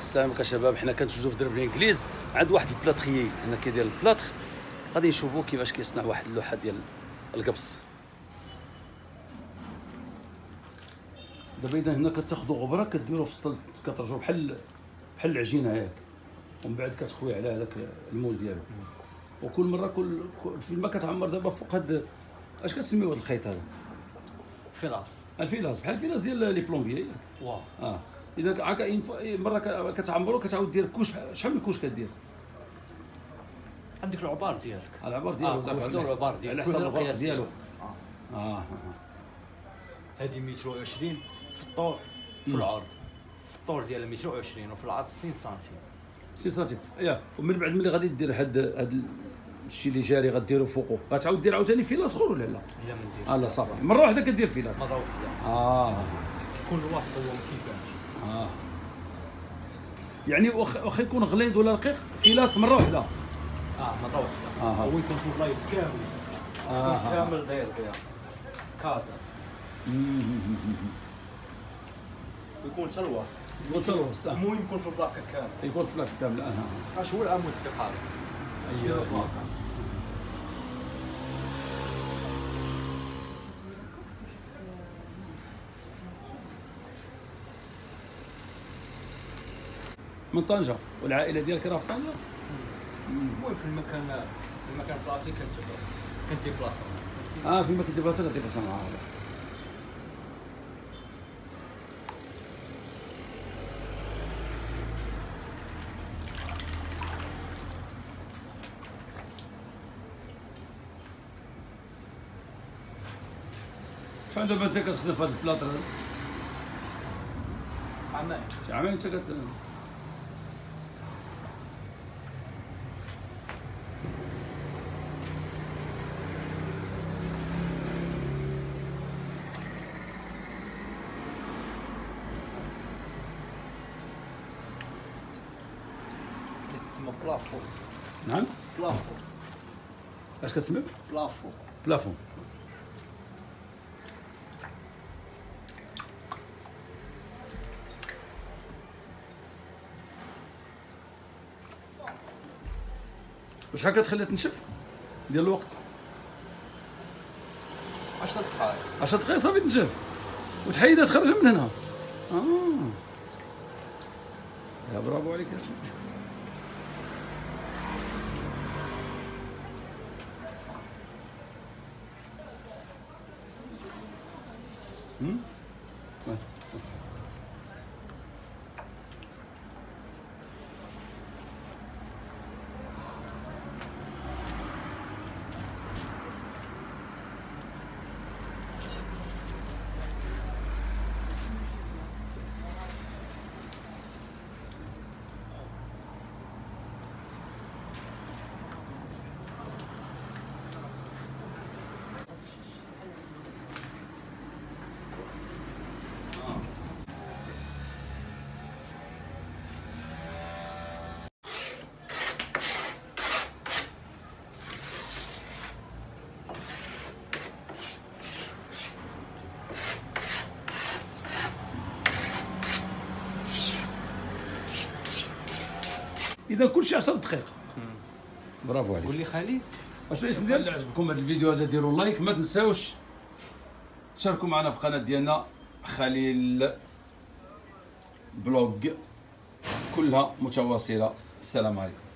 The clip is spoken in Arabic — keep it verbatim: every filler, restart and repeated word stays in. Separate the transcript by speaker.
Speaker 1: السلام عليكم شباب. حنا كنتوجدوا في درب الانجليز عند واحد البلاطخيي هنا كيدير البلاطخ. غادي نشوفوا كيفاش كيصنع واحد اللوحه ديال القبص. دابا اذا هنا كتاخذوا غبره كديروا في وسط، كترجعوا بحال بحال العجينه ياك، ومن بعد كتخوي على هذاك المول ديالو. وكل مره كل فيما كتعمر دابا فوق هاد اش كتسميو هاد الخيط هذا؟
Speaker 2: فيلاس.
Speaker 1: الفيلاس، بحال الفيلاس ديال لي بلومبيي. واه اه اذا هكا مره كتعمرو كتعاود دير كوش. شحال من كوش كدير؟
Speaker 2: عندك العبار ديالك.
Speaker 1: العبار ديالو
Speaker 2: اه كل العبار ديالك
Speaker 1: على حسب الغرق ديالو.
Speaker 2: اه
Speaker 1: اه اه
Speaker 2: هذه مئة وعشرين في الطول في العرض. في الطول ديالها مئة وعشرين وفي العرض ستين سنتيم.
Speaker 1: ستين سنتيم يا. ومن بعد ملي غادي دير هاد هاد الشيء اللي جاري غديرو فوقو، غتعاود دير عاوتاني فيلاس اخر ولا لا؟
Speaker 2: لا ما نديرش.
Speaker 1: اه لا صافي مره واحده كدير فيلاس.
Speaker 2: مره واحده.
Speaker 1: اه
Speaker 2: كيكون الوسط هو ما كيبانش.
Speaker 1: اه يعني واخا يكون غليظ ولا رقيق فيلاس مره واحده.
Speaker 2: اه مره واحده.
Speaker 1: آه.
Speaker 2: هو يكون في البلايص كاملين.
Speaker 1: اه
Speaker 2: كامل داير كذا كادر. ويكون حتى الوسط.
Speaker 1: يكون حتى الوسط.
Speaker 2: المهم يكون في البلاكه كامل.
Speaker 1: يكون في البلاك كامل. اه
Speaker 2: اش هو العمود الفقري؟ ايوا
Speaker 1: من طنجة. والعائله ديالك راه في طنجة؟
Speaker 2: المهم في المكان في المكان بلاصي كنت كنت بلاصه.
Speaker 1: اه فيما كنتي بلاصه كنتي بلاصه معاها. شحال دابا انت كتخدم في هذا البلاط هذا؟
Speaker 2: عامين.
Speaker 1: شي عامين انت كت
Speaker 2: اسمه بلافو.
Speaker 1: نعم
Speaker 2: بلافو.
Speaker 1: اش كتسمي؟
Speaker 2: بلافو.
Speaker 1: بلافون. وشحال كتخليها تنشف ديال الوقت؟
Speaker 2: عشرة دقائق.
Speaker 1: عشرة دقائق صافي تنشف وتحيدها تخرجها من هنا. اه يا برافو عليك يا شيخ. اذا كلشي عشرة دقائق. برافو عليك.
Speaker 2: قول لي خالد
Speaker 1: اش الاسم ديال اللي عجبكم هذا الفيديو هذا ديروا لايك، ما تنساوش تشاركوا معنا في القناه ديالنا خليل بلوج كلها متواصله. السلام عليكم.